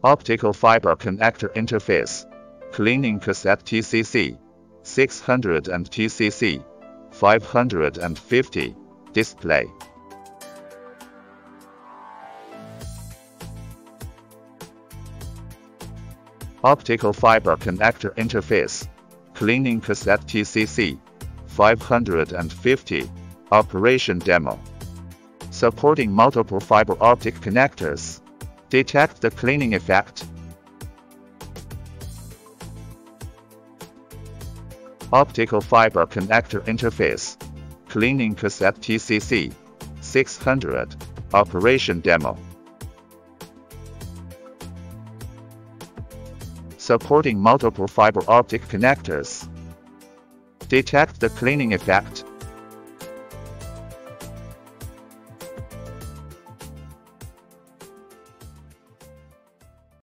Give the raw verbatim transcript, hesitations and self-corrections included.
Optical fiber connector interface. Cleaning cassette T C C six hundred and T C C five fifty. Display. Optical fiber connector interface. Cleaning cassette T C C five fifty. Operation demo. Supporting multiple fiber optic connectors. Detect the cleaning effect. Optical fiber connector interface. Cleaning cassette T C C six hundred. Operation demo. Supporting multiple fiber optic connectors. Detect the cleaning effect.